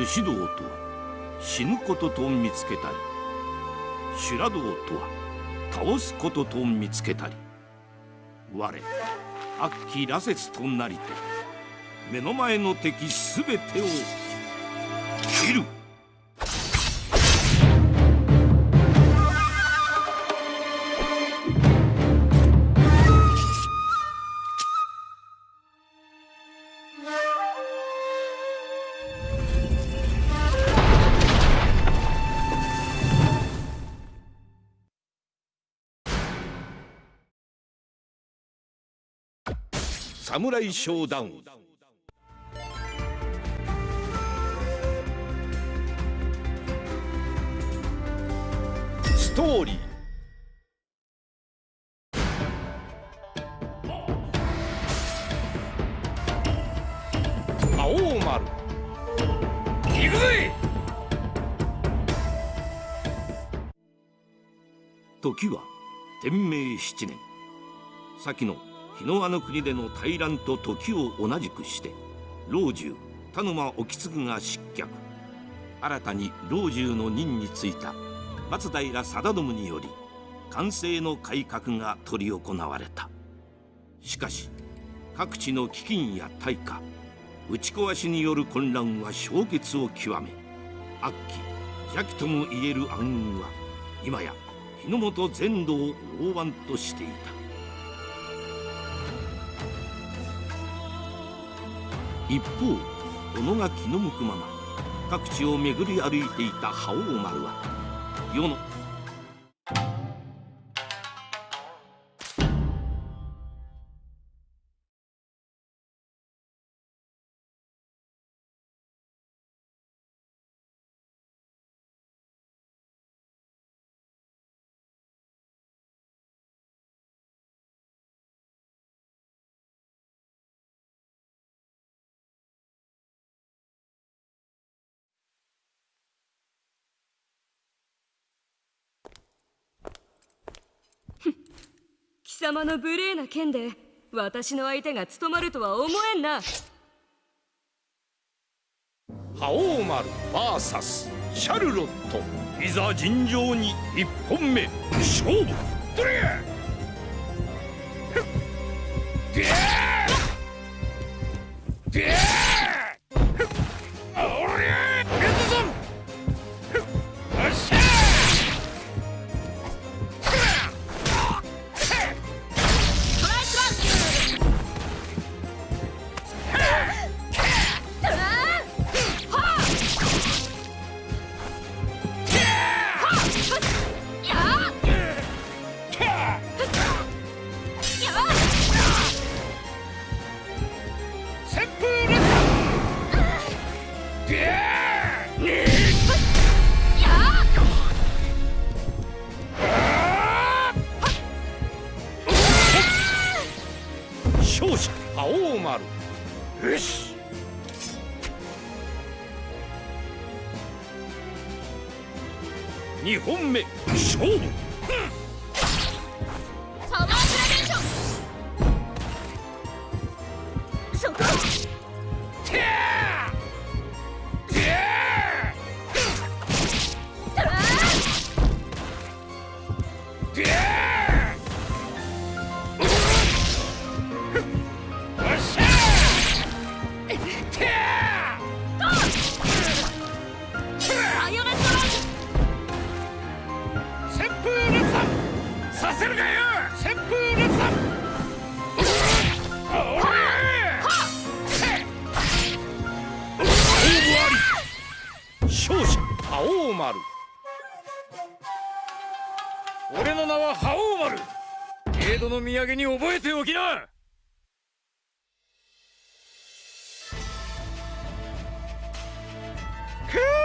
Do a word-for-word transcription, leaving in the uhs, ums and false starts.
武士道とは死ぬことと見つけたり、修羅道とは倒すことと見つけたり、我悪鬼羅刹となりて目の前の敵すべてを斬る。侍ショーダウン。ストーリー。青丸。行くぜ。時は天明七年。先の日の輪の国での大乱と時を同じくして、老中田沼意次が失脚。新たに老中の任に就いた松平定信により寛政の改革が執り行われた。しかし各地の飢饉や大火、打ち壊しによる混乱は消滅を極め、悪鬼邪気ともいえる暗雲は今や日の本全土を覆わんとしていた。一方、己が気の向くまま各地を巡り歩いていた覇王丸は世の貴様の無礼な剣で私の相手が務まるとは思えんな。 覇王丸 ブイエス シャルロット、いざ尋常に一本目勝負。どれやでで勝者覇王丸。よし、にほんめ勝負。 パワーグラデーション。そこさせるかよ、旋風列弾。勝者覇王丸。俺の名は覇王丸。江戸の土産に覚えておきな。くー